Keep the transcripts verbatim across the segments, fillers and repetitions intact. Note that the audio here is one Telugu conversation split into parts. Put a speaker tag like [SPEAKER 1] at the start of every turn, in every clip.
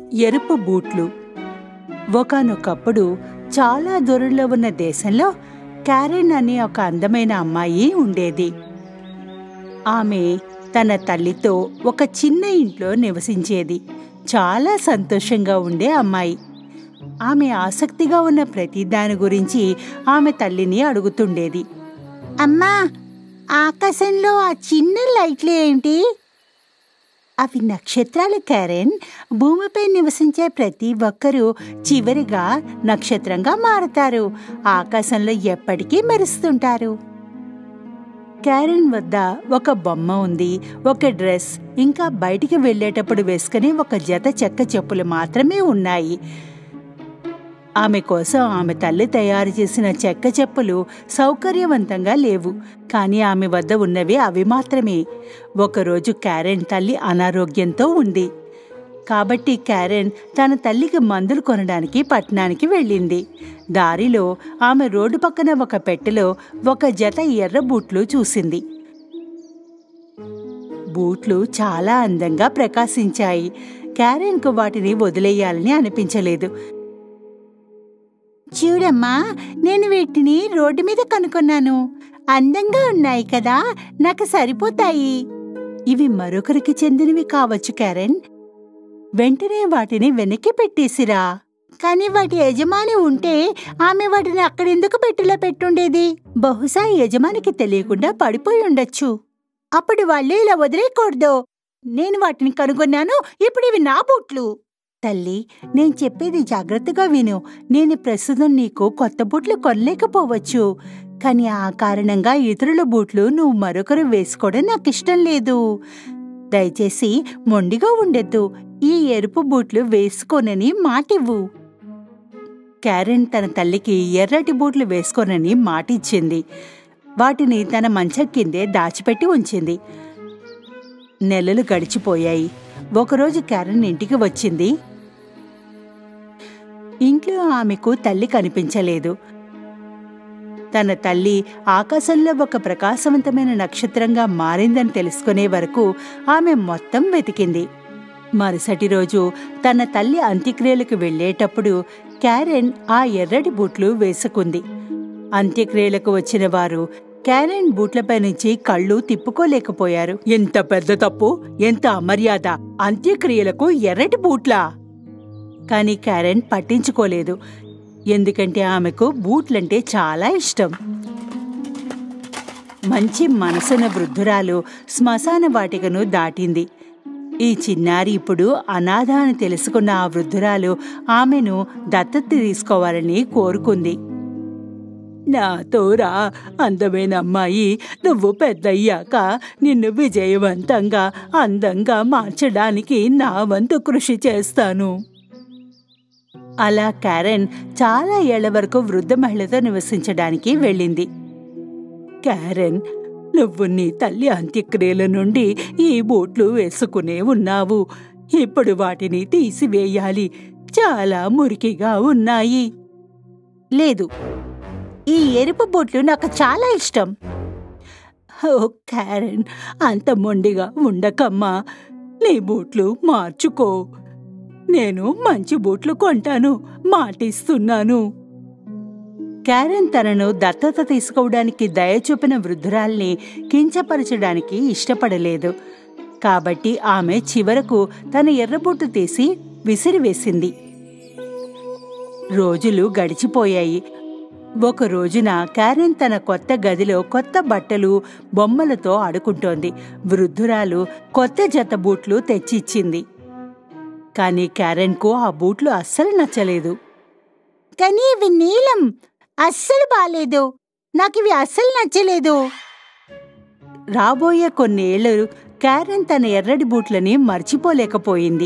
[SPEAKER 1] ఎరుపు బూట్లు. ఒకానొకప్పుడు చాలా దూరంలో ఉన్న దేశంలో క్యారెన్ అనే ఒక అందమైన అమ్మాయి ఉండేది. ఆమె తన తల్లితో ఒక చిన్న ఇంట్లో నివసించేది. చాలా సంతోషంగా ఉండే అమ్మాయి. ఆమె ఆసక్తిగా ఉన్న ప్రతి దాని గురించి ఆమె తల్లిని అడుగుతుండేది. అమ్మా, ఆకాశంలో ఆ చిన్న లైట్లు ఏంటి? అవి నక్షత్రాలు క్యారెన్. భూమిపై నివసించే ప్రతి ఒక్కరూ చివరిగా నక్షత్రంగా మారతారు. ఆకాశంలో ఎప్పటికీ మెరుస్తుంటారు. క్యారెన్ వద్ద ఒక బొమ్మ ఉంది, ఒక డ్రెస్, ఇంకా బయటికి వెళ్ళేటప్పుడు వేసుకునే ఒక జత చెక్క చెప్పులు మాత్రమే ఉన్నాయి. ఆమె కోసం ఆమె తల్లి తయారు చేసిన చెక్క చెప్పులు సౌకర్యవంతంగా లేవు, కానీ ఆమె వద్ద ఉన్నవి అవి మాత్రమే. ఒకరోజు క్యారెన్ తల్లి అనారోగ్యంతో ఉంది. కాబట్టి క్యారెన్ తన తల్లికి మందులు కొనడానికి పట్టణానికి వెళ్ళింది. దారిలో ఆమె రోడ్డు పక్కన ఒక పెట్టెలో ఒక జత ఎర్ర బూట్లు చూసింది. బూట్లు చాలా అందంగా ప్రకాశించాయి. క్యారెన్కు వాటిని వదిలేయాలని అనిపించలేదు. చూడమ్మా, నేను వీటిని రోడ్డు మీద కనుక్కున్నాను. అందంగా ఉన్నాయి కదా, నాకు సరిపోతాయి. ఇవి మరొకరికి చెందినవి కావచ్చు క్యారెన్. వెంటనే వాటిని వెనక్కి పెట్టేసిరా. కానీ వాటి యజమాని ఉంటే ఆమె వాటిని అక్కడెందుకు పెట్టెలో పెట్టుండేది? బహుశా యజమానికి తెలియకుండా పడిపోయి ఉండొచ్చు. అప్పుడు వాళ్ళు ఇలా వదిలేయకూడదు. నేను వాటిని కనుగొన్నాను, ఇప్పుడు ఇవి నా బూట్లు. తల్లి, నేను చెప్పేది జాగ్రత్తగా విను. నేను ప్రస్తుతం నీకు కొత్త బూట్లు కొనలేకపోవచ్చు, కానీ ఆ కారణంగా ఇతరుల బూట్లు నువ్వు మరొకరు వేసుకోవడం నాకు ఇష్టం లేదు. దయచేసి మొండిగా ఉండొద్దు. ఈ ఎరుపు బూట్లు వేసుకోనని మాటివ్వు. క్యారెన్ తన తల్లికి ఎర్రటి బూట్లు వేసుకోనని మాటిచ్చింది. వాటిని తన మంచం కిందే దాచిపెట్టి ఉంచింది. నెలలు గడిచిపోయాయి. ఒకరోజు క్యారెన్ ఇంటికి వచ్చింది. ఇంట్లో ఆమెకు తల్లి కనిపించలేదు. తన తల్లి ఆకాశంలో ఒక ప్రకాశవంతమైన నక్షత్రంగా మారిందని తెలుసుకునే వరకు ఆమె మొత్తం వెతికింది. మరుసటి రోజు తన తల్లి అంత్యక్రియలకు వెళ్లేటప్పుడు క్యారెన్ ఆ ఎర్రటి బూట్లు వేసుకుంది. అంత్యక్రియలకు వచ్చిన వారు క్యారెన్ బూట్లపై నుంచి కళ్ళు తిప్పుకోలేకపోయారు. ఎంత పెద్ద తప్పు, ఎంత అమర్యాద! అంత్యక్రియలకు ఎర్రటి బూట్లా? కానీ క్యారెన్ పట్టించుకోలేదు, ఎందుకంటే ఆమెకు బూట్లంటే చాలా ఇష్టం. మంచి మనసున వృద్ధురాలు శ్మశాన వాటికను దాటింది. ఈ చిన్నారి ఇప్పుడు అనాథ అని తెలుసుకున్న ఆ వృద్ధురాలు ఆమెను దత్తత తీసుకోవాలని కోరుకుంది. నాతోరా అందమైన అమ్మాయి, నువ్వు పెద్దయ్యాక నిన్ను విజయవంతంగా అందంగా మార్చడానికి నా వంతు కృషి చేస్తాను. అలా క్యారెన్ చాలా ఏళ్ల వరకు వృద్ధ మహిళతో నివసించడానికి వెళ్ళింది. క్యారెన్, నువ్వు నీ తల్లి అంత్యక్రియల నుండి ఈ బూట్లు వేసుకునే ఉన్నావు. ఇప్పుడు వాటిని తీసివేయాలి. చాలా మురికిగా ఉన్నాయి. లేదు, ఈ ఎరుపు బూట్లు నాకు చాలా ఇష్టం. ఓ క్యారెన్, అంత మొండిగా ఉండకమ్మా. నీ బూట్లు మార్చుకో. నేను మంచి బూట్లు కొంటాను, మాటిస్తున్నాను. క్యారెన్ తనను దత్తత తీసుకోవడానికి దయ చూపిన వృద్ధురాల్ని కించపరచడానికి ఇష్టపడలేదు. కాబట్టి ఆమె చివరకు తన ఎర్రబొట్టు తీసి విసిరివేసింది. రోజులు గడిచిపోయాయి. ఒక రోజున క్యారెన్ తన కొత్త గదిలో కొత్త బట్టలు, బొమ్మలతో ఆడుకుంటోంది. వృద్ధురాలు కొత్త జత బూట్లు తెచ్చిచ్చింది. కానీ క్యారెన్కు ఆ బూట్లు అస్సలు నచ్చలేదు. కానీ ఇవి నీలం, అస్సలు బాలేదు. నాకివి అస్సలు నచ్చలేదు. రాబోయే కొన్నేళ్లు క్యారెన్ తన ఎర్రటి బూట్లని మర్చిపోలేకపోయింది.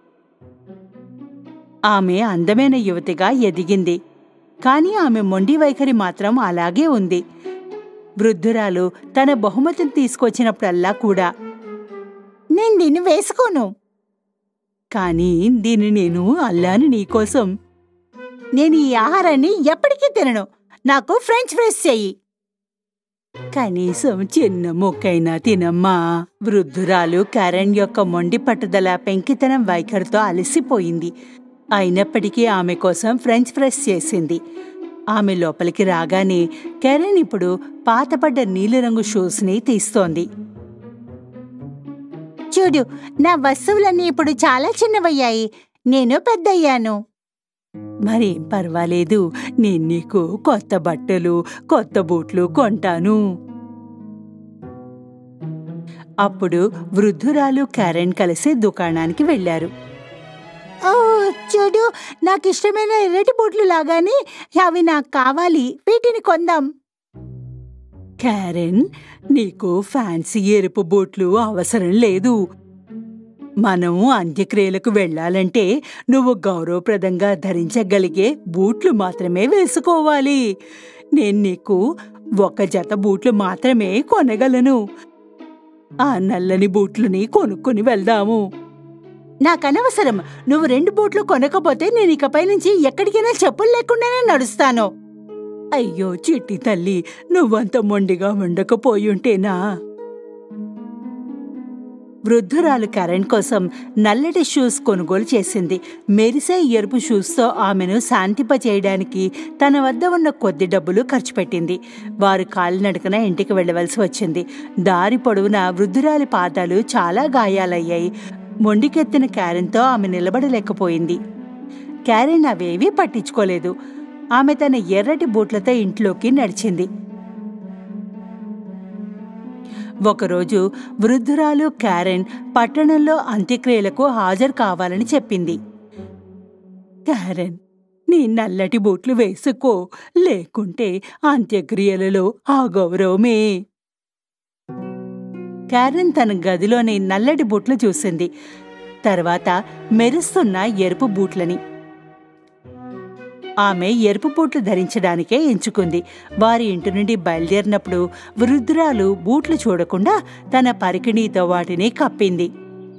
[SPEAKER 1] ఆమె అందమైన యువతిగా ఎదిగింది, కానీ ఆమె మొండి వైఖరి మాత్రం అలాగే ఉంది. వృద్ధురాలు తన బహుమతిని తీసుకొచ్చినప్పుడల్లా కూడా, నేను దీన్ని వేసుకోను. కానీ దీన్ని నేను అల్లాను నీకోసం. నేను ఈ ఆహారాన్ని ఎప్పటికీ తినను. నాకు ఫ్రెంచ్ ఫ్రైస్ చెయ్యి. కనీసం చిన్న ముక్కైనా తినమ్మా. వృద్ధురాలు కరణ్ యొక్క మొండి పట్టుదల, పెంకితనం వైఖరితో అలసిపోయింది. అయినప్పటికీ ఆమె కోసం ఫ్రెంచ్ ఫ్రైస్ చేసింది. ఆమె లోపలికి రాగానే కరణ్ ఇప్పుడు పాతపడ్డ నీలిరంగు షూస్ని తీస్తోంది. చూడు, నా వస్తువులన్నీ ఇప్పుడు చాలా చిన్నవయ్యాయి. నేను పెద్దయ్యాను. మరేం పర్వాలేదు, నేను నీకు కొత్త బట్టలు, కొత్త బూట్లు కొంటాను. అప్పుడు వృద్ధురాలు కరణ్ కలిసి దుకాణానికి వెళ్లారు. ఓ చూడు, నాకిష్టమైన ఎర్రటి బూట్లు లాగానే అవి నాకు కావాలి. వీటిని కొందాం. కరణ్, నీకు ఫ్యాన్సీ ఎరుపు బూట్లు అవసరం లేదు. మనం అంత్యక్రియలకు వెళ్లాలంటే నువ్వు గౌరవప్రదంగా ధరించగలిగే బూట్లు మాత్రమే వేసుకోవాలి. నేను నీకు ఒక జత బూట్లు మాత్రమే కొనగలను. ఆ నల్లని బూట్లని కొనుక్కొని వెళ్దాము. నాకనవసరం. నువ్వు రెండు బూట్లు కొనకపోతే నేను ఇకపై నుంచి ఎక్కడికైనా చెప్పులు లేకుండానే నడుస్తాను. అయ్యో చిట్టి తల్లి, నువ్వంత మొండిగా ఉండకపోయుంటేనా. వృద్ధురాలు కరణ్ కోసం నల్లటి షూస్ కొనుగోలు చేసింది. మెరిసే ఎరుపు షూస్తో ఆమెను శాంతింపచేయడానికి తన వద్ద ఉన్న కొద్ది డబ్బులు ఖర్చు పెట్టింది. వారు కాలినడకన ఇంటికి వెళ్లవలసి వచ్చింది. దారి పొడవునా వృద్ధురాలి పాదాలు చాలా గాయాలయ్యాయి. మొండికెత్తిన క్యారెన్తో ఆమె నిలబడలేకపోయింది. క్యారెన్ అవేవీ పట్టించుకోలేదు. ఆమె తన ఎర్రటి బూట్లతో ఇంట్లోకి నడిచింది. ఒకరోజు వృద్ధురాలు క్యారెన్ పట్టణంలో అంత్యక్రియలకు హాజరు కావాలని చెప్పింది. క్యారెన్, నీ నల్లటి బూట్లు వేసుకో, లేకుంటే అంత్యక్రియలలో ఆ గౌరవమే. క్యారెన్ తన గదిలోని నల్లటి బూట్లు చూసింది. తర్వాత మెరుస్తున్న ఎరుపు బూట్లని. ఆమె ఎరుపు బూట్లు ధరించడానికే ఎంచుకుంది. వారి ఇంటి నుండి బయలుదేరినప్పుడు వృద్ధురాలు బూట్లు చూడకుండా తన పరికిణీతో వాటిని కప్పింది.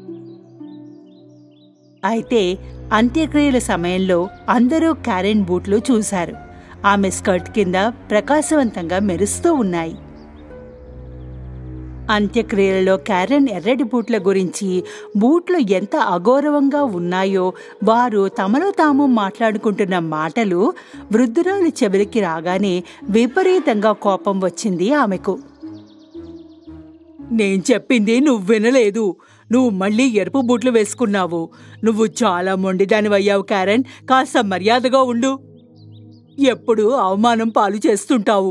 [SPEAKER 1] అయితే అంత్యక్రియల సమయంలో అందరూ క్యారెన్ బూట్లు చూశారు. ఆమె స్కర్ట్ కింద ప్రకాశవంతంగా మెరుస్తూ ఉన్నాయి. అంత్యక్రియలలో క్యారెన్ ఎర్రటి బూట్ల గురించి, బూట్లు ఎంత అగౌరవంగా ఉన్నాయో వారు తమలో తాము మాట్లాడుకుంటున్న మాటలు వృద్ధురాలు చెవికి రాగానే విపరీతంగా కోపం వచ్చింది ఆమెకు. నేను చెప్పింది నువ్వు వినలేదు. నువ్వు మళ్ళీ ఎరుపు బూట్లు వేసుకున్నావు. నువ్వు చాలా మొండిదానివయ్యావు క్యారెన్. కాస్త మర్యాదగా ఉండు. ఎప్పుడు అవమానం పాలు చేస్తుంటావు.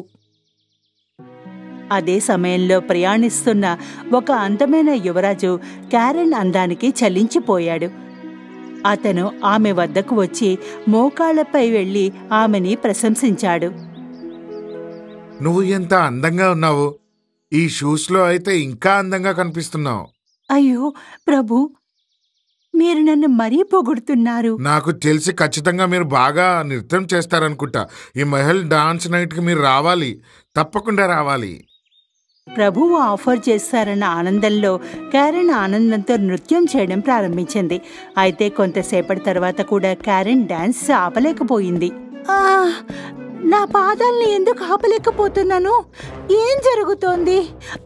[SPEAKER 1] అదే సమయంలో ప్రయాణిస్తున్న ఒక అందమైన యువరాజు క్యారెన్ అందానికి చలించిపోయాడు. అతను ఆమె వద్దకు వచ్చి మోకాళ్లపై వెళ్లి ఆమెని ప్రశంసించాడు.
[SPEAKER 2] నువ్వు ఎంత అందంగా ఉన్నావు. ఈ షూస్లో అయితే ఇంకా అందంగా కనిపిస్తున్నావు.
[SPEAKER 1] అయ్యో ప్రభు, మీరు నన్ను మరీ పొగుడుతున్నారు.
[SPEAKER 2] నాకు తెలిసి ఖచ్చితంగా మీరు బాగా నృత్యం చేస్తారనుకుంటా. ఈ మహల్ డాన్స్ నైట్కి మీరు రావాలి, తప్పకుండా రావాలి.
[SPEAKER 1] ప్రభువు ఆఫర్ చేస్తారన్న ఆనందంలో క్యారెన్ ఆనందంతో నృత్యం చేయడం ప్రారంభించింది. అయితే కొంతసేపటి తర్వాత కూడా క్యారెన్ డాన్స్ ఆపలేకపోయింది. నా పాదాల్ని ఎందుకు ఆపలేకపోతున్నాను? ఏం జరుగుతోంది?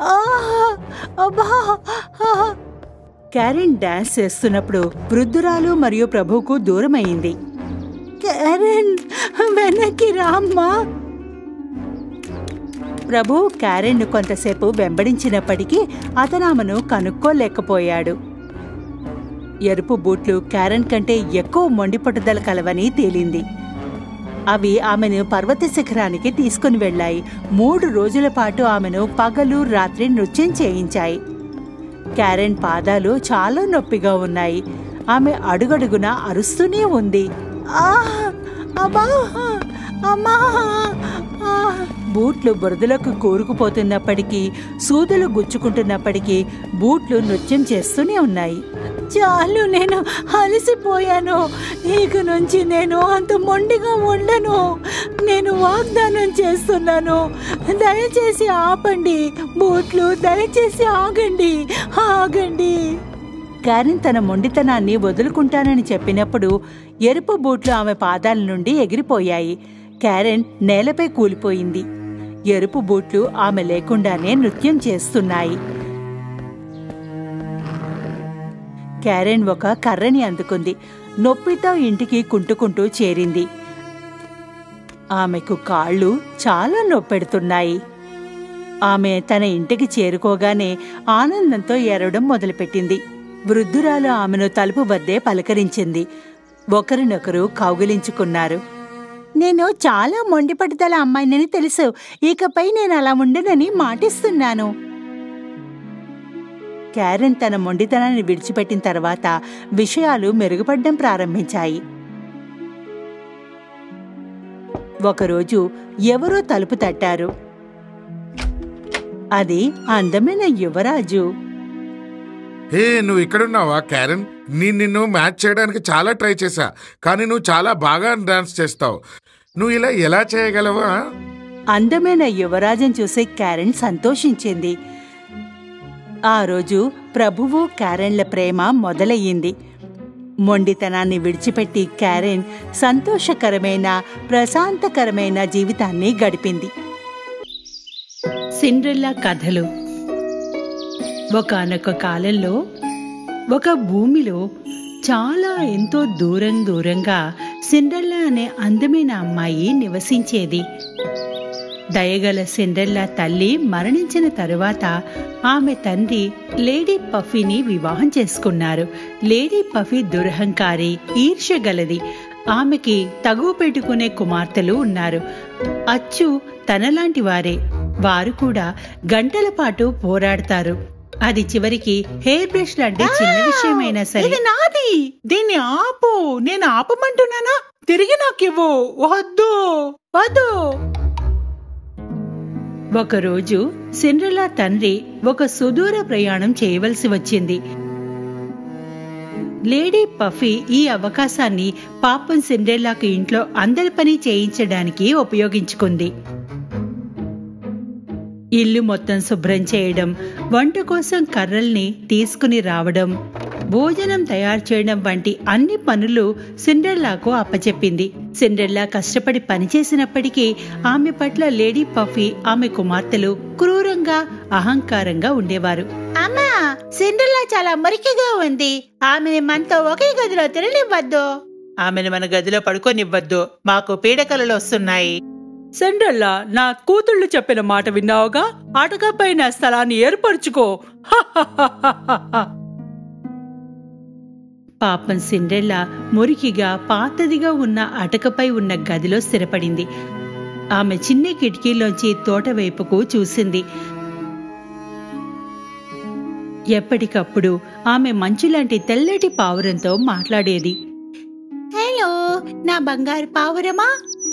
[SPEAKER 1] క్యారెన్ డాన్స్ చేస్తున్నప్పుడు వృద్ధురాలు మరియు ప్రభువుకు దూరమైంది. క్యారెన్, వెనక్కి రామ్మా. ప్రభు క్యారెన్ను కొంతసేపు వెంబడించినప్పటికీ అతను ఆమెను కనుక్కోలేకపోయాడు. ఎరుపు బూట్లు క్యారెన్ కంటే ఎక్కువ మొండిపట్టుదల కలవని తేలింది. అవి ఆమెను పర్వత శిఖరానికి తీసుకుని వెళ్లాయి. మూడు రోజుల పాటు ఆమెను పగలు రాత్రి నృత్యం చేయించాయి. క్యారెన్ పాదాలు చాలా నొప్పిగా ఉన్నాయి. ఆమె అడుగడుగునా అరుస్తూనే ఉంది. బూట్లు బురదలకు కూరుకుపోతున్నప్పటికీ, సూదులు గుచ్చుకుంటున్నప్పటికీ బూట్లు నృత్యం చేస్తూనే ఉన్నాయి. చాలు, నేను అలసిపోయాను. ఇక నుంచి నేను అంత మొండిగా ఉండను. నేను వాగ్దానం చేస్తున్నాను. దయచేసి ఆపండి బూట్లు, దయచేసి ఆగండి, ఆగండి. క్యారెన్ తన మొండితనాన్ని వదులుకుంటానని చెప్పినప్పుడు ఎరుపు బూట్లు ఆమె పాదాల నుండి ఎగిరిపోయాయి. క్యారెన్ నేలపై కూలిపోయింది. ఎరుపు బూట్లు ఆమె లేకుండానే నృత్యం చేస్తున్నాయి. క్యారెన్ ఒక కర్రని అందుకుంది. నొప్పితో ఇంటికి కుంటుకుంటూ చేరింది. ఆమెకు కాళ్ళు చాలా నొప్పెడుతున్నాయి. ఆమె తన ఇంటికి చేరుకోగానే ఆనందంతో ఏడవడం మొదలుపెట్టింది. వృద్ధురాలు ఆమెను తలుపు వద్దే పలకరించింది. ఒకరినొకరు కౌగిలించుకున్నారు. నేను చాలా మొండిపట్టుదల అమ్మాయినని తెలుసు. ఇకపై నేను అలా ఉండనని మాటిస్తున్నాను. క్యారెన్ తన మొండితనాన్ని విడిచిపెట్టిన తర్వాత విషయాలు మెరుగుపడ్డం ప్రారంభించాయి. ఒకరోజు ఎవరో తలుపు తట్టారు. అది అందమైన యువరాజు.
[SPEAKER 2] హే, నువ్వు ఇక్కడున్నావా క్యారెన్? నేను నిన్ను మ్యాచ్ చేయడానికి చాలా ట్రై చేశా, కానీ నువ్వు చాలా బాగా డాన్స్ చేస్తావు. నువ్వు ఇలా ఎలా చేయగలవా?
[SPEAKER 1] అందమైన యువరాజును చూసి క్యారెన్ సంతోషించింది. ఆ రోజు ప్రభువు క్యారెన్ల ప్రేమ మొదలయ్యింది. మొండితనాన్ని విడిచిపెట్టి క్యారెన్ సంతోషకరమైన ప్రశాంతకరమైన జీవితాన్ని గడిపింది. సిండ్రెల్లా కథలు. ఒకానొక కాలంలో ఒక భూమిలో చాలా ఎంతో దూరం దూరంగా సిండ్రెల్లా అనే అందమైన అమ్మాయి నివసించేది. దయగల సిండ్రెల్లా తల్లి మరణించిన తరువాత ఆమె తండ్రి లేడీ పఫీని వివాహం చేసుకున్నారు. లేడీ పఫీ దురహంకారి, ఈర్ష్యగలది. ఆమెకి తగువ పెట్టుకునే కుమార్తెలు ఉన్నారు. అచ్చు తనలాంటి వారే. వారు కూడా గంటల పాటు పోరాడతారు. అది చివరికి హెయిర్ బ్రష్ లాంటి చిన్న విషయమైనా సరే,
[SPEAKER 3] ఇది నాది, దీన్ని ఆపు, నేను ఆపమంటున్నానా, తిరిగి నాకివ్వు, వద్దు వద్దు.
[SPEAKER 1] ఒకరోజు సిండ్రెల్లా తండ్రి ఒక సుదూర ప్రయాణం చేయవలసి వచ్చింది. లేడీ పఫీ ఈ అవకాశాన్ని పాపం సిండ్రెల్లాకు ఇంట్లో అందరి పని చేయించడానికి ఉపయోగించుకుంది. ఇల్లు మొత్తం శుభ్రం చేయడం, వంట కోసం కర్రల్ని తీసుకుని రావడం, భోజనం తయారు చేయడం వంటి అన్ని పనులు సిండ్రెల్లాకు అప్పచెప్పింది. సిండ్రెల్లా కష్టపడి పనిచేసినప్పటికీ ఆమె పట్ల లేడీ పఫీ, ఆమె కుమార్తెలు క్రూరంగా, అహంకారంగా ఉండేవారు.
[SPEAKER 3] అమ్మా, సిండ్రెల్లా చాలా మురికిగా ఉంది. ఆమెని మనతో ఒకే గదిలో తిరగనివ్వద్దు. ఆమెను మన గదిలో పడుకోనివ్వద్దు, మాకు పీడకలలు వస్తున్నాయి.
[SPEAKER 4] సిండ్రెల్లా, నా కూతుళ్ళు చెప్పిన మాట విన్నావుగా? అటకపై నా స్థలాన్ని ఏర్పరచుకో.
[SPEAKER 1] పాపం సిండ్రెల్లా మురికిగా పాతదిగా ఉన్న అటకపై ఉన్న గదిలో స్థిరపడింది. ఆమె చిన్న కిటికీలోంచి తోట వైపుకు చూసింది. ఎప్పటికప్పుడు ఆమె మంచులాంటి తెల్లటి పావురంతో మాట్లాడేది.
[SPEAKER 3] హలో, నా బంగారు పావురమా.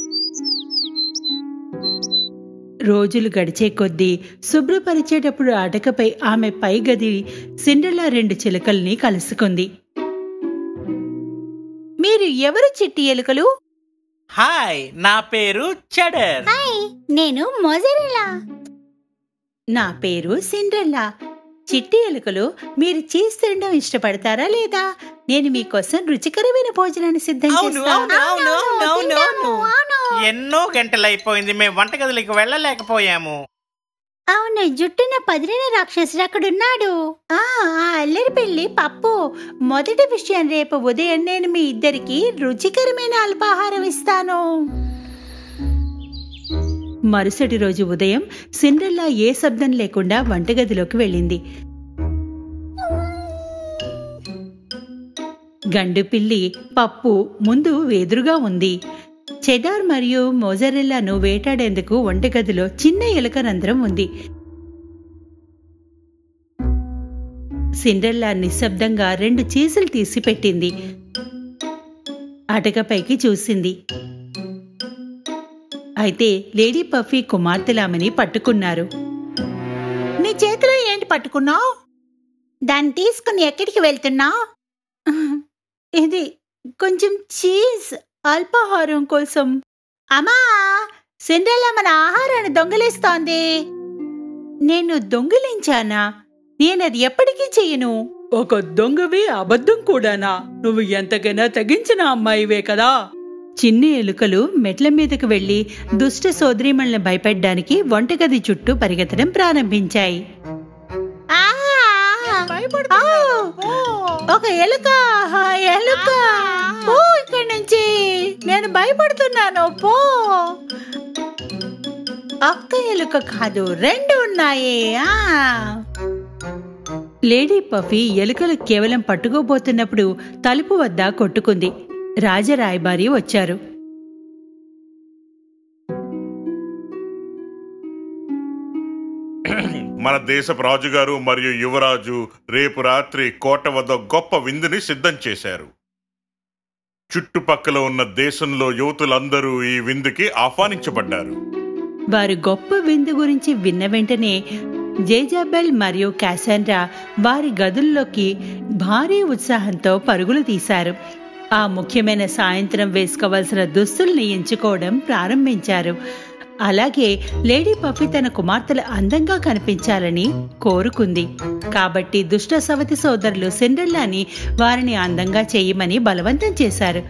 [SPEAKER 1] రోజులు గడిచే కొద్దీ శుభ్రపరిచేటప్పుడు అటకపై ఆమె పై గది సిండ్రెల్లా రెండు చిలుకల్ని కలుసుకుంది.
[SPEAKER 3] మీరు ఎవరు చిట్టి ఎలుకలు?
[SPEAKER 5] హాయ్, నా పేరు చెడర్.
[SPEAKER 3] హాయ్, నేను మొజరెల్లా.
[SPEAKER 1] నా పేరు సిండ్రెల్లా. చిట్టి ఎలుకలు, మీరు చీజ్ తినడం ఇష్టపడతారా లేదా? నేను మీకోసం రుచికరమైన భోజనాన్ని సిద్ధం
[SPEAKER 5] అవును,
[SPEAKER 1] చేస్తాను.
[SPEAKER 5] అవును, అవును, అవును,
[SPEAKER 3] తింటాము,
[SPEAKER 5] అవును.
[SPEAKER 3] అవును.
[SPEAKER 5] ఎన్నో గంటలైపోయింది, మేము వంటగదిలోకి వెళ్ళలేకపోయాము.
[SPEAKER 3] అవును, జుట్టున పదిరిన రాక్షసుడు అక్కడున్నాడు. ఆ ఆ అల్లరి పిల్లి పప్పు. మొదటి విషయం, రేపు ఉదయం నేను మీ ఇద్దరికి రుచికరమైన అల్పాహారం ఇస్తాను.
[SPEAKER 1] మరుసటి రోజు ఉదయం సిండ్రెల్లా ఏ శబ్దం లేకుండా వంటగదిలోకి వెళ్ళింది. గండుపిల్లి పప్పు ముందు ఎదురుగా ఉంది. చెడార్ మరియు మొజరెల్లాను వేటాడేందుకు వంటగదిలో చిన్న ఎలుక రంధ్రం ఉంది. సిండ్రెల్లా నిశ్శబ్దంగా రెండు చీసులు తీసి పెట్టింది. అటకపైకి చూసింది. అయితే లేడీ పఫీ కుమార్తెలామని పట్టుకున్నారు.
[SPEAKER 3] నీ చేతిలో ఏంటి పట్టుకున్నావు? దాన్ని తీసుకుని ఎక్కడికి వెళ్తున్నావు?
[SPEAKER 1] ఇది కొంచెం చీజ్, అల్పాహారం కోసం.
[SPEAKER 3] అమ్మా, సిండ్రెల్లా మన ఆహారాన్ని దొంగిలిస్తోంది.
[SPEAKER 1] నేను దొంగిలించానా? నేనది ఎప్పటికీ చెయ్యను.
[SPEAKER 4] ఒక దొంగవి, అబద్ధం కూడానా? నువ్వు ఎంతకైనా తెగించిన అమ్మాయివే కదా.
[SPEAKER 1] చిన్ని ఎలుకలు మెట్ల మీదకు వెళ్లి దుష్ట సోదరీమణులను భయపెట్టడానికి వంటగది చుట్టూ పరిగెత్తడం ప్రారంభించాయి.
[SPEAKER 3] ఆ! ఆ! ఒక ఎలుక ఆ ఎలుక పో ఇక్కడి నుంచి, నేను భయపడుతున్నాను పో. ఒక్క ఎలుక కాదు, రెండు ఉన్నాయి. ఆ
[SPEAKER 1] లేడీ పఫీ ఎలుకలు కేవలం పట్టుకోబోతున్నప్పుడు తలుపు వద్ద కొట్టుకుంది. రాజరాయబారి వచ్చారు.
[SPEAKER 6] మన దేశపు రాజుగారు మరియు యువరాజు రేపు రాత్రి కోట వద్ద గొప్ప విందుని సిద్ధం చేశారు. చుట్టుపక్కల ఉన్న దేశంలో యువతులందరూ ఈ విందుకి ఆహ్వానించబడ్డారు.
[SPEAKER 1] వారు గొప్ప విందు గురించి విన్న వెంటనే జేజాబెల్ మరియు క్యాసాండ్రా వారి గదుల్లోకి భారీ ఉత్సాహంతో పరుగులు తీశారు. ఆ ముఖ్యమైన సాయంత్రం వేసుకోవాల్సిన దుస్తుల్ని ఎంచుకోవడం ప్రారంభించారు. అలాగే లేడీ పఫీ తన కుమార్తెలు అందంగా కనిపించాలని కోరుకుంది. కాబట్టి దుష్ట సవతి సోదరులు సిండ్రెల్లాని వారిని అందంగా చేయమని బలవంతం చేశారు.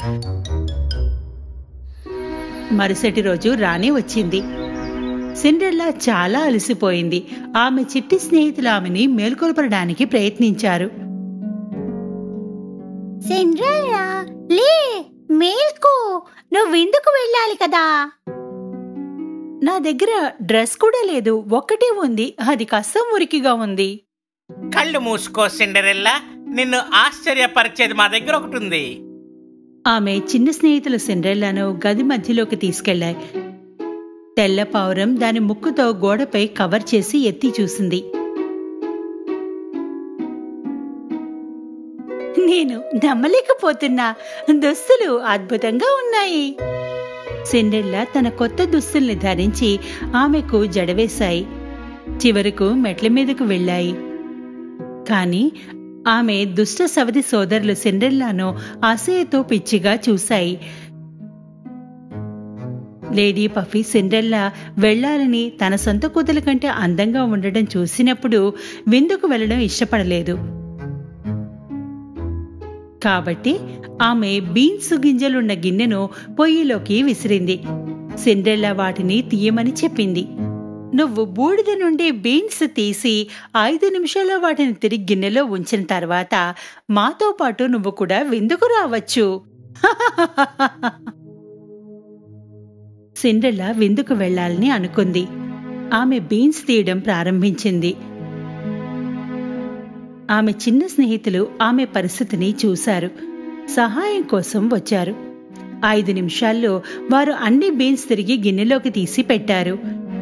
[SPEAKER 1] మరుసటి రోజు రాణి వచ్చింది. సిండ్రెల్లా చాలా అలసిపోయింది. ఆమె చిట్టి స్నేహితులు ఆమెని మేల్కొల్పడానికి ప్రయత్నించారు.
[SPEAKER 3] సిండ్రెల్లా లే, మేల్కో, నువ్వు విందుకు వెళ్ళాలి కదా.
[SPEAKER 1] నా దగ్గర డ్రెస్ కూడా లేదు, ఒక్కటే ఉంది, అది కాస్త మురికిగా ఉంది.
[SPEAKER 5] కళ్ళు మూసుకో సిండరెల్లా, నిన్ను ఆశ్చర్యపరిచేది మా దగ్గర ఒకటి ఉంది.
[SPEAKER 1] ఆమె చిన్న స్నేహితులు సిండ్రెల్లాను గది మధ్యలోకి తీసుకెళ్లాయి. తెల్ల పావురం దాని ముక్కుతో గోడపై కవర్ చేసి ఎత్తి చూసింది.
[SPEAKER 3] నేను నమ్మలేకపోతున్నా, దుస్తులు అద్భుతంగా ఉన్నాయి.
[SPEAKER 1] సిండ్రెల్లా తన కొత్త దుస్తుల్ని ధరించి ఆమెకు జడవేశాయి. చివరకు మెట్ల మీదకు వెళ్ళాయి. కాని ఆమె దుష్ట సవతి సోదరులు సిండ్రెల్లాను అసూయతో పిచ్చిగా చూశాయి. లేడీ పఫీ సిండ్రెల్లా వెళ్లాలని, తన సొంత కూతుల కంటే అందంగా ఉండడం చూసినప్పుడు విందుకు వెళ్లడం ఇష్టపడలేదు. కాబట్టి ఆమె బీన్స్ గింజలున్న గిన్నెను పొయ్యిలోకి విసిరింది. సిండ్రెల్లా వాటిని తీయమని చెప్పింది. నువ్వు బూడిద నుండి బీన్స్ తీసి ఐదు నిమిషాల్లో వాటిని తిరిగి గిన్నెలో ఉంచిన తర్వాత మాతో పాటు నువ్వు కూడా విందుకు రావచ్చు. సిండ్రెల్లా విందుకు వెళ్లాలని అనుకుంది. ఆమె బీన్స్ తీయడం ప్రారంభించింది. ఆమె చిన్న స్నేహితులు ఆమె పరిస్థితిని చూశారు. సహాయం కోసం వచ్చారు. ఐదు నిమిషాల్లో వారు అన్ని బీన్స్ తిరిగి గిన్నెలోకి తీసి పెట్టారు.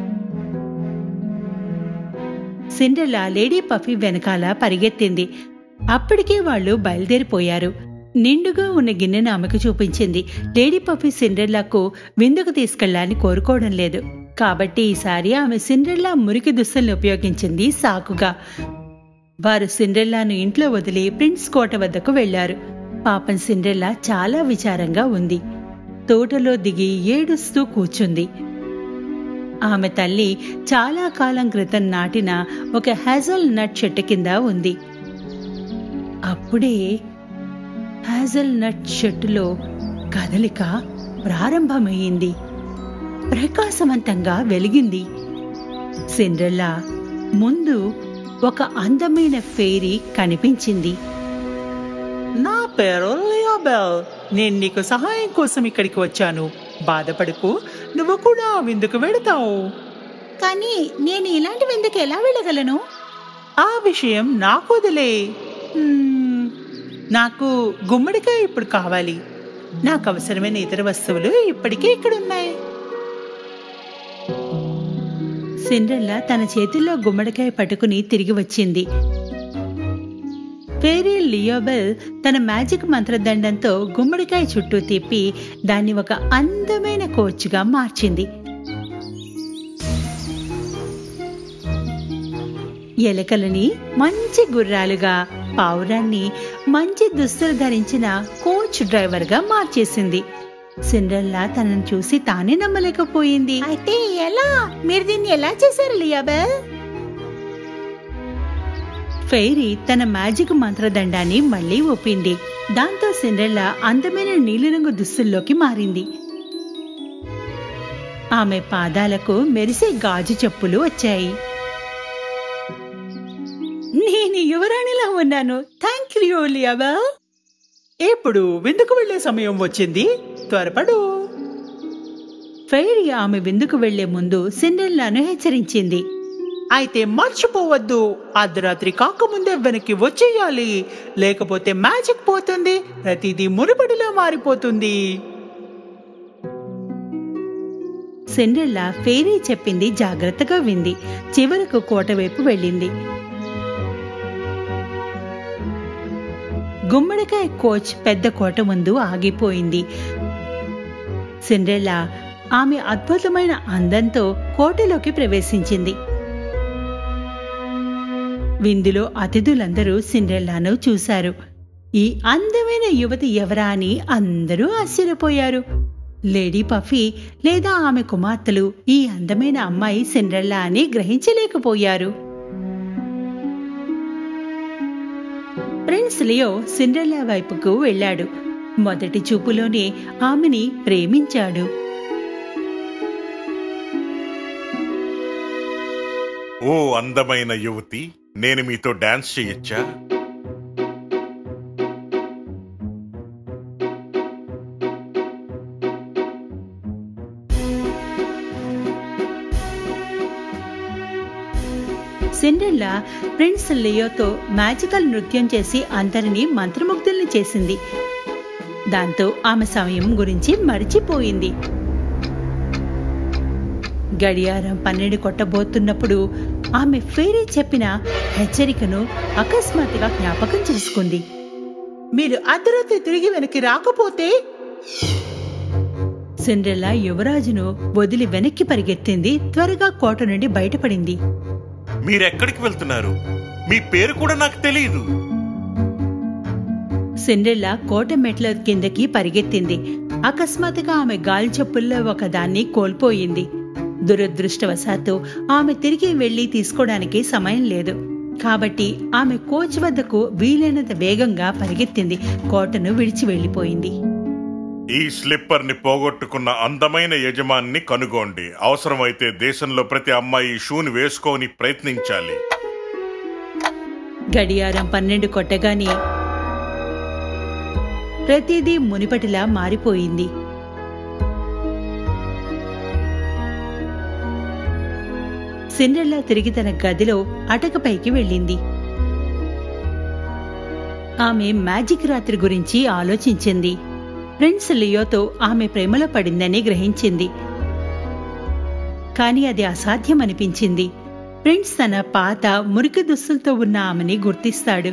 [SPEAKER 1] సిండ్రెల్లా లేడీ పఫీ వెనకాల పరిగెత్తింది. అప్పటికే వాళ్ళు బయలుదేరిపోయారు. నిండుగా ఉన్న గిన్నెను ఆమెకు చూపించింది. లేడీ పఫీ సిండ్రెల్లాకు విందుకు తీసుకెళ్లాలని కోరుకోవడం లేదు. కాబట్టి ఈసారి ఆమె సిండ్రెల్లా మురికి దుస్తుల్ని ఉపయోగించింది సాకుగా. వారు సిండ్రెల్లాను ఇంట్లో వదిలి ప్రిన్స్ కోట వద్దకు వెళ్లారు. పాపం సిండ్రెల్లా చాలా విచారంగా ఉంది. తోటలో దిగి ఏడుస్తూ కూర్చుంది. ఆమె తల్లి చాలా కాలం క్రితం నాటిన ఒక హ్యాజల్ నట్ చెట్టు కింద ఉంది. అప్పుడే హ్యాజల్ నట్ చెట్టులో కదలిక ప్రారంభమయ్యింది. ప్రకాశవంతంగా వెలిగింది. సిండ్రెల్లా ముందు ఒక అందమైన ఫెయిరీ కనిపించింది.
[SPEAKER 4] నా పేరు లియోబెల్. నేను నీకు సహాయం కోసం ఇక్కడికి వచ్చాను. బాధపడకు, నువ్వు కూడా విందుకు వెళతావు.
[SPEAKER 3] కానీ నేను ఇలాంటి విందుకు ఎలా వెళ్ళగలను?
[SPEAKER 4] ఆ విషయం నాకు వదిలే. మ్మ్, నాకు గుమ్మడికాయ ఇప్పుడు కావాలి. నాకు అవసరమైన ఇతర వస్తువులు ఇప్పటికే ఇక్కడున్నాయి.
[SPEAKER 1] సిండ్రెల్లా తన చేతిలో గుమ్మడికాయ పట్టుకుని తిరిగి వచ్చింది. ఫెయిరీ లియోబెల్ తన మ్యాజిక్ మంత్రదండంతో గుమ్మడికాయ చుట్టూ తిప్పి దాన్ని ఒక అందమైన కోచ్గా మార్చింది. ఎలకలని మంచి గుర్రాలుగా, పావురాన్ని మంచి దుస్తులు ధరించిన కోచ్ డ్రైవర్గా మార్చేసింది. సిండ్రెల్లా తనను చూసి తానే నమ్మలేకపోయింది.
[SPEAKER 3] అయితే ఎలా? మీరు దీన్ని ఎలా చేశారు లియోబెల్?
[SPEAKER 1] ఫెయిరీ తన మ్యాజిక్ మంత్రదండాన్ని మళ్లీ ఊపింది. దాంతో సిండ్రెల్లా అందమైన నీలిరంగు దుస్తుల్లోకి మారింది. ఆమె పాదాలకు మెరిసే గాజు చెప్పులు వచ్చాయి. నేను యువరాణిలా ఉన్నాను. థ్యాంక్ యూ లియాబెల్.
[SPEAKER 4] ఇప్పుడు విందుకు వెళ్లే సమయం వచ్చింది, త్వరపడు.
[SPEAKER 1] ఫెయిరీ ఆమె విందుకు వెళ్లే ముందు సిండ్రెల్లాను హెచ్చరించింది.
[SPEAKER 4] అయితే మర్చిపోవద్దు, అర్ధరాత్రి కాకముందే వెనక్కి వచ్చేయాలి, లేకపోతే మ్యాజిక్ పోతుంది, ప్రతిదీ మునుపటిలా మారిపోతుంది.
[SPEAKER 1] సిండ్రెల్లా ఫెయిరీ చెప్పింది జాగ్రత్తగా వింది. చివరకు కోట వైపు వెళ్ళింది. గుమ్మడికాయ కోచ్ పెద్ద కోట ముందు ఆగిపోయింది. సిండ్రెల్లా ఆమె అద్భుతమైన అందంతో కోటలోకి ప్రవేశించింది. విందులో అతిథులందరూ సిండ్రెల్లాను చూశారు. ఈ అందమైన యువతి ఎవరా అని అందరూ ఆశ్చర్యపోయారు. లేడీ పఫీ లేదా ఆమె కుమార్తెలు ఈ అందమైన అమ్మాయి సిండ్రెల్లా అని గ్రహించలేకపోయారు. ప్రిన్స్ లియో సిండ్రెల్లా వైపుకు వెళ్ళాడు. మొదటి చూపులోనే ఆమెని ప్రేమించాడు.
[SPEAKER 6] ఓ అందమైన యువతి, నేను మీతో డాన్స్ చేయొచ్చా?
[SPEAKER 1] సిండ్రెల్లా ప్రిన్స్ లియోతో మ్యాజికల్ నృత్యం చేసి అందరినీ మంత్రముగ్ధుల్ని చేసింది. దాంతో ఆమె సమయం గురించి మరిచిపోయింది. గడియారం పన్నెండు కొట్టబోతున్నప్పుడు ఆమె ఫెయిరీ చెప్పిన హెచ్చరికను అకస్మాత్తుగా జ్ఞాపకం చేసుకుంది.
[SPEAKER 4] మీరు అర్ధరాత్రి తిరిగి వెనక్కి రాకపోతే
[SPEAKER 1] సిండ్రెల్లా యువరాజును వదిలి వెనక్కి పరిగెత్తింది. త్వరగా కోట నుండి బయటపడింది.
[SPEAKER 6] మీరెక్కడికి వెళ్తున్నారు? మీ పేరు కూడా నాకు తెలియదు.
[SPEAKER 1] సిండ్రెల్లా కోట మెట్ల కిందకి పరిగెత్తింది. అకస్మాత్తుగా ఆమె గాలి చెప్పుల్లో ఒకదాన్ని కోల్పోయింది. దురదృష్టవశాత్తు ఆమె తిరిగి వెళ్లి తీసుకోవడానికి సమయం లేదు. కాబట్టి ఆమె కోచ్ వద్దకు వీలైనంత వేగంగా పరిగెత్తింది. కోటను విడిచి వెళ్లిపోయింది.
[SPEAKER 6] ఈ స్లిప్పర్ ని పోగొట్టుకున్న అందమైన యజమాని కనుగోండి. అవసరమైతే దేశంలో ప్రతి అమ్మాయి ఈ షూని వేసుకొని ప్రయత్నించాలి.
[SPEAKER 1] గడియారం పన్నెండు కొట్టగానే ప్రతిదీ మునిపటిలా మారిపోయింది. సిండ్రెల్లా తిరిగి తన గదిలో అటకపైకి వెళ్ళింది. ఆమె మ్యాజిక్ రాత్రి గురించి ఆలోచించింది. ప్రిన్స్ లియోతో ఆమె ప్రేమలో పడిందని గ్రహించింది. కాని అది అసాధ్యమనిపించింది. ప్రిన్స్ తన పాత మురికి దుస్తులతో ఉన్న ఆమెని గుర్తిస్తాడు.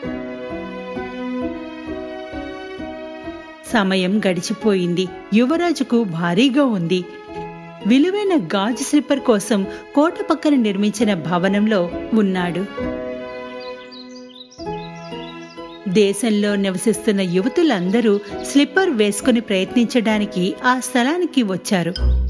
[SPEAKER 1] సమయం గడిచిపోయింది. యువరాజుకు భారీగా ఉంది. విలువైన గాజు స్లిప్పర్ కోసం కోట పక్కన నిర్మించిన భవనంలో ఉన్నాడు. దేశంలో నివసిస్తున్న యువతులందరూ స్లిప్పర్ వేసుకుని ప్రయత్నించడానికి ఆ స్థలానికి వచ్చారు.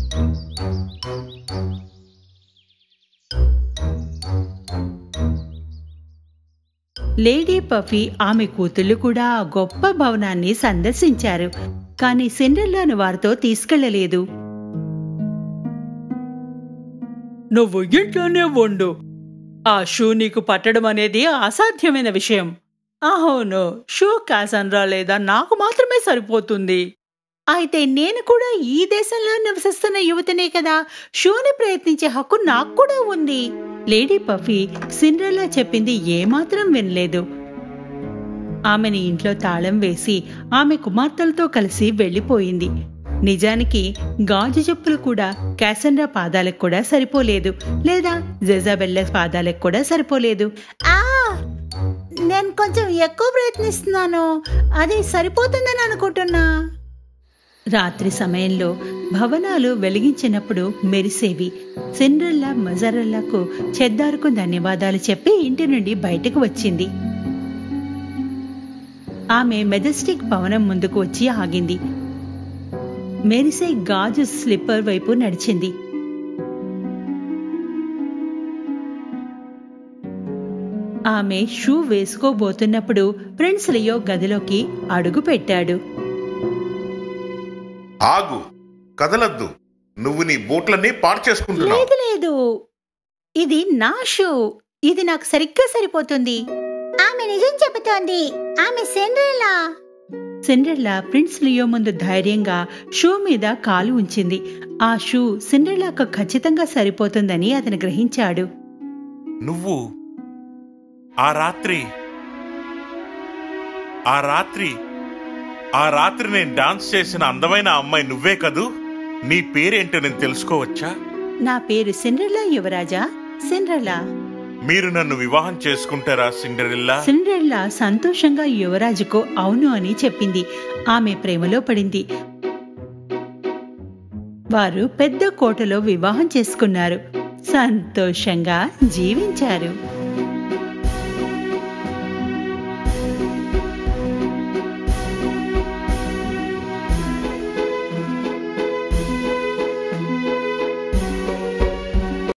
[SPEAKER 1] లేడీ పఫీ ఆమె కూతుళ్లు కూడా ఆ గొప్ప భవనాన్ని సందర్శించారు. కాని సిండ్రెల్లాను వారితో తీసుకెళ్లలేదు.
[SPEAKER 4] నువ్వు ఇంట్లోనే ఉండు. ఆ షూ నీకు పట్టడం అనేది అసాధ్యమైన విషయం. అవును, షూ కాసన్రా లేదా నాకు మాత్రమే సరిపోతుంది.
[SPEAKER 3] అయితే నేను కూడా ఈ దేశంలో నివసిస్తున్న యువతనే కదా, షూని ప్రయత్నించే హక్కు నాకు కూడా ఉంది.
[SPEAKER 1] లేడీ పఫీ సిండ్రెల్లా చెప్పింది ఏమాత్రం వినలేదు. ఆమెని ఇంట్లో తాళం వేసి ఆమె కుమార్తెలతో కలిసి వెళ్లిపోయింది. నిజానికి గాజు చెప్పులు కూడా క్యాసండ్రా పాదాలకు కూడా సరిపోలేదు, లేదా జెజాబెల్లా పాదాలకు కూడా సరిపోలేదు.
[SPEAKER 3] ఆ నేను కొంచెం ఎక్కువ ప్రయత్నిస్తున్నాను, అది సరిపోతుందని అనుకుంటున్నా.
[SPEAKER 1] రాత్రి సమయంలో భవనాలు వెలిగించినప్పుడు మెరిసేవి. సిండ్రెల్లా మజరెల్లాకు చెద్దారుకు ధన్యవాదాలు చెప్పి ఇంటి నుండి బయటకు వచ్చింది. ఆమె మెజెస్టిక్ భవనం ముందుకు వచ్చి ఆగింది. మెరిసే గాజు స్లిప్పర్ వైపు నడిచింది. ఆమె షూ వేసుకోబోతున్నప్పుడు ప్రిన్స్ లియో గదిలోకి అడుగు పెట్టాడు.
[SPEAKER 6] ఆగు, కదలద్దు. నువ్వు నీ బూట్లన్నీ పాడు చేసుకుంటున్నావు.
[SPEAKER 3] లేదు లేదు, ఇది నా షూ. ఇది నాకు సరిగ్గా సరిపోతుంది. ఆమె నిజం చెబుతోంది. ఆమె సిండ్రెల్లా.
[SPEAKER 1] సిండ్రెల్లా ప్రిన్స్ లియో ముందు ధైర్యంగా షూ మీద కాలు ఉంచింది. ఆ షూ సిండ్రెల్లాకు ఖచ్చితంగా సరిపోతుందని అతను గ్రహించాడు.
[SPEAKER 6] నువ్వు ఆ రాత్రి ఆ రాత్రి ఆ రాత్రి నేను డాన్స్ చేసిన అందమైన అమ్మాయి నువ్వే కదూ? నీ పేరేంటో నేను తెలుసుకోవచ్చా?
[SPEAKER 1] నా పేరు సిండ్రెల్లా యువరాజా, సిండ్రెల్లా.
[SPEAKER 6] మీరు నన్ను వివాహం చేసుకుంటారా సిండరెల్లా?
[SPEAKER 1] సిండ్రెల్లా సంతోషంగా యువరాజుకు అవును అని చెప్పింది. ఆమె ప్రేమలో పడింది. వారు పెద్ద కోటలో వివాహం చేసుకున్నారు. సంతోషంగా జీవించారు.